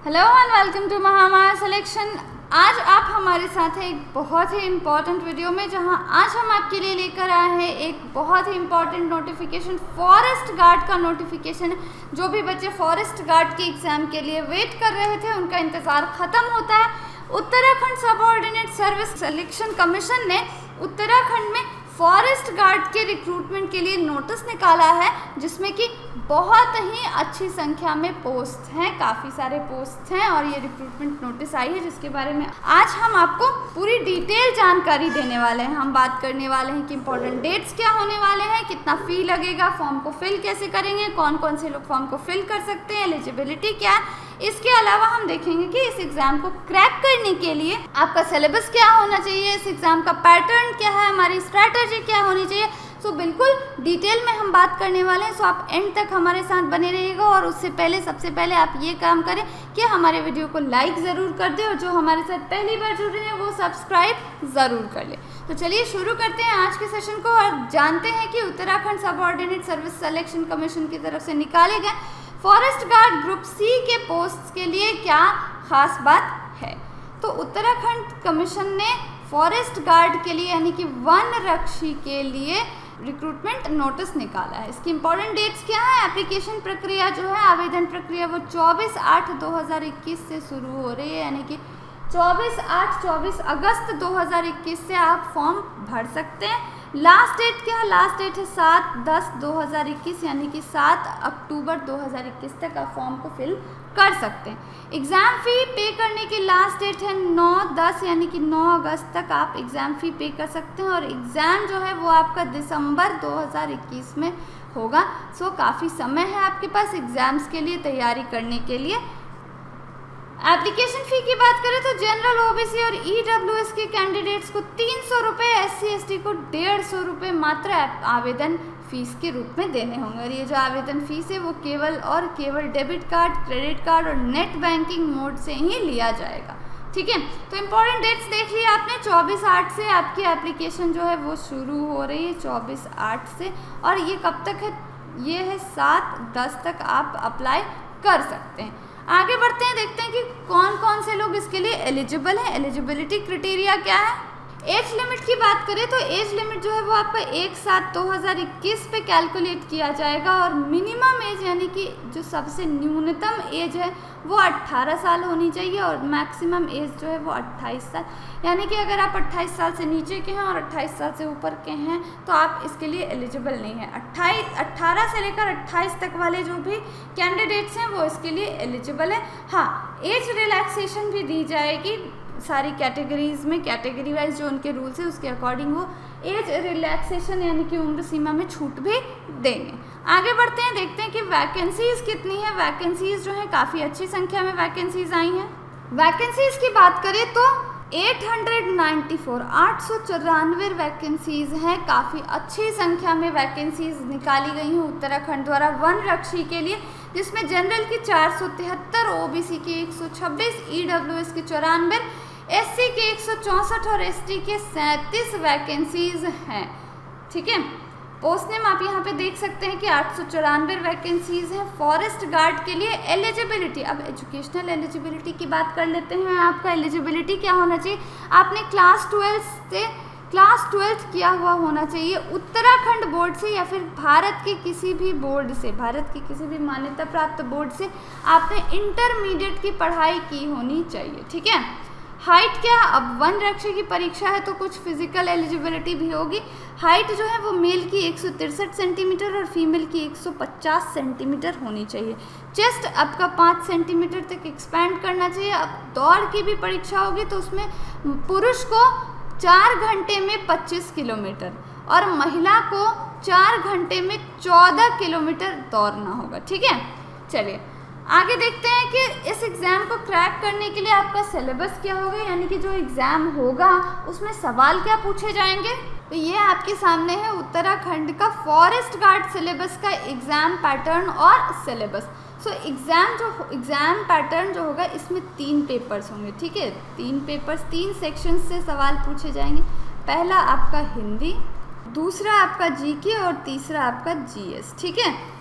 Hello and welcome to Mahamaya selection. आज आप हमारे साथ हैं एक बहुत ही इम्पॉर्टेंट वीडियो में, जहां आज हम आपके लिए लेकर आए हैं एक बहुत ही इम्पॉर्टेंट नोटिफिकेशन, फॉरेस्ट गार्ड का नोटिफिकेशन। जो भी बच्चे फॉरेस्ट गार्ड के एग्ज़ाम के लिए वेट कर रहे थे, उनका इंतज़ार ख़त्म होता है। Uttarakhand subordinate service selection commission ने उत्तराखंड में फॉरेस्ट गार्ड के रिक्रूटमेंट के लिए नोटिस निकाला है, जिसमें कि बहुत ही अच्छी संख्या में पोस्ट हैं, काफ़ी सारे पोस्ट हैं और ये रिक्रूटमेंट नोटिस आई है, जिसके बारे में आज हम आपको पूरी डिटेल जानकारी देने वाले हैं। हम बात करने वाले हैं कि इंपॉर्टेंट डेट्स क्या होने वाले हैं, कितना फ़ी लगेगा, फॉर्म को फिल कैसे करेंगे, कौन कौन से लोग फॉर्म को फिल कर सकते हैं, एलिजिबिलिटी क्या है। इसके अलावा हम देखेंगे कि इस एग्ज़ाम को क्रैक करने के लिए आपका सिलेबस क्या होना चाहिए, इस एग्ज़ाम का पैटर्न क्या है, हमारी स्ट्रैटेजी क्या होनी चाहिए। सो बिल्कुल डिटेल में हम बात करने वाले हैं। सो आप एंड तक हमारे साथ बने रहिएगा और उससे पहले सबसे पहले आप ये काम करें कि हमारे वीडियो को लाइक ज़रूर कर दें और जो हमारे साथ पहली बार जुड़ रहे हैं वो सब्सक्राइब ज़रूर कर लें। तो चलिए शुरू करते हैं आज के सेशन को और जानते हैं कि Uttarakhand subordinate service selection commission की तरफ से निकाले गए फॉरेस्ट गार्ड ग्रुप सी के पोस्ट के लिए क्या खास बात है। तो उत्तराखंड कमीशन ने फॉरेस्ट गार्ड के लिए यानी कि वन रक्षी के लिए रिक्रूटमेंट नोटिस निकाला है। इसकी इंपॉर्टेंट डेट्स क्या है। एप्लीकेशन प्रक्रिया जो है, आवेदन प्रक्रिया वो 24/8/2021 से शुरू हो रही है, यानी कि 24 अगस्त 2021 से आप फॉर्म भर सकते हैं। लास्ट डेट क्या है, लास्ट डेट है 7/10/2021 यानी कि 7 अक्टूबर 2021 तक आप फॉर्म को फिल कर सकते हैं। एग्ज़ाम फ़ी पे करने की लास्ट डेट है 9/10 यानी कि 9 अगस्त तक आप एग्ज़ाम फ़ी पे कर सकते हैं और एग्ज़ाम जो है वो आपका दिसंबर 2021 में होगा। सो काफ़ी समय है आपके पास एग्ज़ाम्स के लिए तैयारी करने के लिए। एप्लीकेशन फ़ी की बात करें तो जनरल, ओबीसी और ईडब्ल्यूएस के कैंडिडेट्स को 300 रुपये, SC/ST को 150 रुपये मात्र आवेदन फ़ीस के रूप में देने होंगे। और ये जो आवेदन फ़ीस है वो केवल डेबिट कार्ड, क्रेडिट कार्ड और नेट बैंकिंग मोड से ही लिया जाएगा। ठीक है, तो इम्पॉर्टेंट डेट्स देख लिया आपने। 24/8 से आपकी एप्लीकेशन जो है वो शुरू हो रही है, 24/8 से, और ये कब तक है, ये है 7/10 तक आप अप्लाई कर सकते हैं। आगे बढ़ते हैं, देखते हैं कि कौन कौन से लोग इसके लिए एलिजिबल हैं। एलिजिबिलिटी क्राइटेरिया क्या है। एज लिमिट की बात करें तो एज लिमिट जो है वो आपका 1/7/2021 पे कैलकुलेट किया जाएगा और मिनिमम एज यानी कि जो सबसे न्यूनतम एज है वो 18 साल होनी चाहिए और मैक्सिमम एज जो है वो 28 साल, यानी कि अगर आप 28 साल से नीचे के हैं और 28 साल से ऊपर के हैं तो आप इसके लिए एलिजिबल नहीं हैं। 18 से लेकर 28 तक वाले जो भी कैंडिडेट्स हैं वो इसके लिए एलिजिबल है। हाँ, एज रिलैक्सेशन भी दी जाएगी सारी कैटेगरीज़ में, कैटेगरी वाइज जो उनके रूल्स है उसके अकॉर्डिंग वो एज रिलैक्सेशन यानी कि उम्र सीमा में छूट भी देंगे। आगे बढ़ते हैं, देखते हैं कि वैकेंसीज़ कितनी है। वैकेंसीज़ जो है काफ़ी अच्छी संख्या में वैकेंसीज़ आई हैं। वैकेंसीज़ की बात करें तो 894 वैकेंसीज़ हैं। काफ़ी अच्छी संख्या में वैकेंसीज़ निकाली गई हैं उत्तराखंड द्वारा वन रक्षी के लिए, जिसमें जनरल की 473, ओबीसी की 126, ईडब्ल्यूएस की 94, SC के 164 और ST के 37 वैकेंसीज़ हैं। ठीक है, पोस्ट नेम आप यहाँ पे देख सकते हैं कि 894 वैकेंसीज़ हैं फॉरेस्ट गार्ड के लिए। एलिजिबिलिटी, अब एजुकेशनल एलिजिबिलिटी की बात कर लेते हैं। आपका एलिजिबिलिटी क्या होना चाहिए, आपने क्लास 12 किया हुआ होना चाहिए उत्तराखंड बोर्ड से या फिर भारत के किसी भी बोर्ड से, भारत के किसी भी मान्यता प्राप्त बोर्ड से आपने इंटरमीडिएट की पढ़ाई की होनी चाहिए। ठीक है, हाइट क्या, अब वन रक्षी की परीक्षा है तो कुछ फिजिकल एलिजिबिलिटी भी होगी। हाइट जो है वो मेल की 163 सेंटीमीटर और फीमेल की 150 सेंटीमीटर होनी चाहिए। चेस्ट आपका 5 सेंटीमीटर तक एक्सपैंड करना चाहिए। अब दौड़ की भी परीक्षा होगी तो उसमें पुरुष को 4 घंटे में 25 किलोमीटर और महिला को 4 घंटे में 14 किलोमीटर दौड़ना होगा। ठीक है, चलिए आगे देखते हैं कि इस एग्ज़ाम को क्रैक करने के लिए आपका सिलेबस क्या होगा, यानी कि जो एग्ज़ाम होगा उसमें सवाल क्या पूछे जाएंगे। तो ये आपके सामने है उत्तराखंड का फॉरेस्ट गार्ड सिलेबस का एग्ज़ाम पैटर्न और सिलेबस। सो एग्ज़ाम पैटर्न जो होगा इसमें 3 पेपर्स होंगे। ठीक है, 3 पेपर्स, 3 सेक्शन से सवाल पूछे जाएंगे। पहला आपका हिंदी, दूसरा आपका GK और तीसरा आपका GS। ठीक है,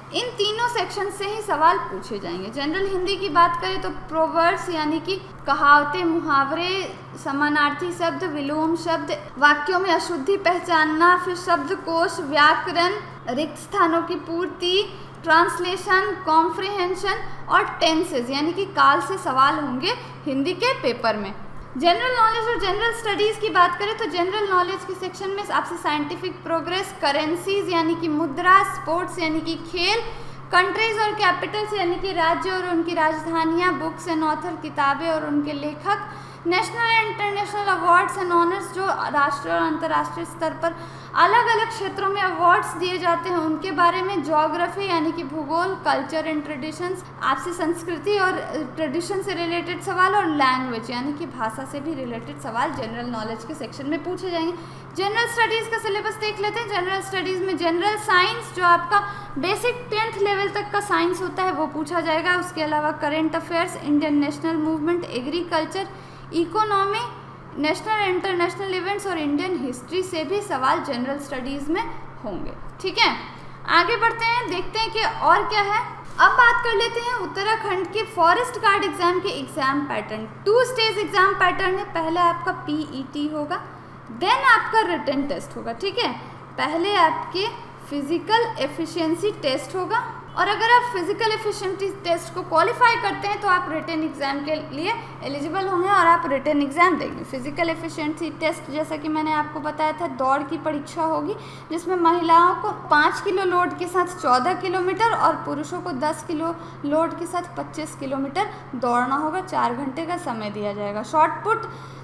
इन तीनों सेक्शन से ही सवाल पूछे जाएंगे। जनरल हिंदी की बात करें तो प्रोवर्ब्स यानी कि कहावतें, मुहावरे, समानार्थी शब्द, विलोम शब्द, वाक्यों में अशुद्धि पहचानना, फिर शब्दकोश, व्याकरण, रिक्त स्थानों की पूर्ति, ट्रांसलेशन, कॉम्प्रिहेंशन और टेंसेस यानी कि काल से सवाल होंगे हिंदी के पेपर में। जनरल नॉलेज और जनरल स्टडीज़ की बात करें तो जनरल नॉलेज के सेक्शन में आपसे साइंटिफिक प्रोग्रेस, करेंसीज यानी कि मुद्रा, स्पोर्ट्स यानी कि खेल, कंट्रीज और कैपिटल्स यानी कि राज्य और उनकी राजधानियाँ, बुक्स एंड ऑथर किताबें और उनके लेखक, national and international awards and honours जो राष्ट्रीय और अंतर्राष्ट्रीय स्तर पर अलग अलग क्षेत्रों में अवार्ड्स दिए जाते हैं उनके बारे में, ज्योग्राफी यानी कि भूगोल, कल्चर एंड ट्रेडिशंस, आपसे संस्कृति और ट्रेडिशन से रिलेटेड सवाल, और लैंग्वेज यानी कि भाषा से भी रिलेटेड सवाल जनरल नॉलेज के सेक्शन में पूछे जाएंगे। जनरल स्टडीज़ का सिलेबस देख लेते हैं। जनरल स्टडीज़ में जनरल साइंस जो आपका बेसिक 10th लेवल तक का साइंस होता है वो पूछा जाएगा। उसके अलावा current affairs, Indian national movement, agriculture, economy, national international events और इंडियन हिस्ट्री से भी सवाल जनरल स्टडीज़ में होंगे। ठीक है, आगे बढ़ते हैं, देखते हैं कि और क्या है। अब बात कर लेते हैं उत्तराखंड के फॉरेस्ट गार्ड एग्जाम के exam pattern. 2 stage exam pattern है। पहले आपका पीईटी होगा, देन आपका रिटन टेस्ट होगा। ठीक है, पहले आपके फिजिकल एफिशिएंसी टेस्ट होगा और अगर आप फिजिकल एफिशिएंसी टेस्ट को क्वालिफाई करते हैं तो आप रिटन एग्जाम के लिए एलिजिबल होंगे और आप रिटन एग्जाम देंगे। फिजिकल एफिशिएंसी टेस्ट जैसा कि मैंने आपको बताया था, दौड़ की परीक्षा होगी जिसमें महिलाओं को 5 किलो लोड के साथ 14 किलोमीटर और पुरुषों को 10 किलो लोड के साथ 25 किलोमीटर दौड़ना होगा। 4 घंटे का समय दिया जाएगा। शॉर्ट पुट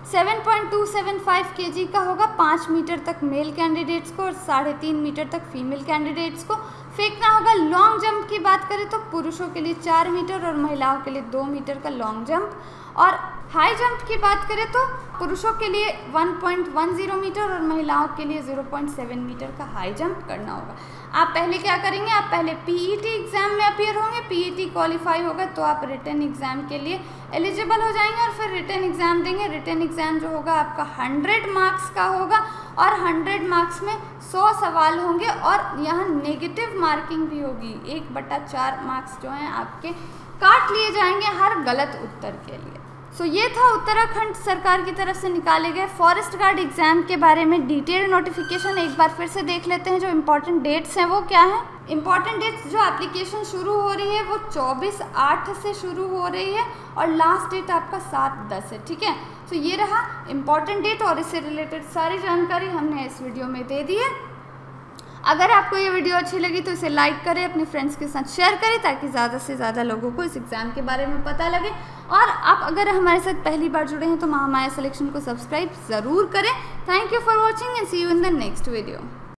7.275 kg का होगा। 5 मीटर तक मेल कैंडिडेट्स को और 3.5 मीटर तक फीमेल कैंडिडेट्स को फेंकना होगा। लॉन्ग जंप की बात करें तो पुरुषों के लिए 4 मीटर और महिलाओं के लिए 2 मीटर का लॉन्ग जंप, और हाई जंप की बात करें तो पुरुषों के लिए 1.10 मीटर और महिलाओं के लिए 0.7 मीटर का हाई जंप करना होगा। आप पहले क्या करेंगे, आप पहले पीईटी एग्जाम में अपीयर होंगे। पीईटी क्वालिफाई होगा तो आप रिटन एग्जाम के लिए एलिजिबल हो जाएंगे और फिर रिटन एग्जाम देंगे। रिटन एग्जाम जो होगा आपका 100 मार्क्स का होगा और 100 मार्क्स में 100 सवाल होंगे और यहाँ नेगेटिव मार्किंग भी होगी। 1/4 मार्क्स जो हैं आपके काट लिए जाएंगे हर गलत उत्तर के लिए। सो ये था उत्तराखंड सरकार की तरफ से निकाले गए फॉरेस्ट गार्ड एग्जाम के बारे में डिटेल्ड नोटिफिकेशन। एक बार फिर से देख लेते हैं जो इम्पोर्टेंट डेट्स हैं वो क्या है। इम्पॉर्टेंट डेट्स जो एप्लीकेशन शुरू हो रही है वो 24/8 से शुरू हो रही है और लास्ट डेट आपका 7/10 है। ठीक है, तो ये रहा इम्पॉर्टेंट डेट और इससे रिलेटेड सारी जानकारी हमने इस वीडियो में दे दी है। अगर आपको ये वीडियो अच्छी लगी तो इसे लाइक करें, अपने फ्रेंड्स के साथ शेयर करें ताकि ज़्यादा से ज़्यादा लोगों को इस एग्ज़ाम के बारे में पता लगे। और आप अगर हमारे साथ पहली बार जुड़े हैं तो महामाया सिलेक्शन को सब्सक्राइब ज़रूर करें। Thank you for watching and see you in the next video.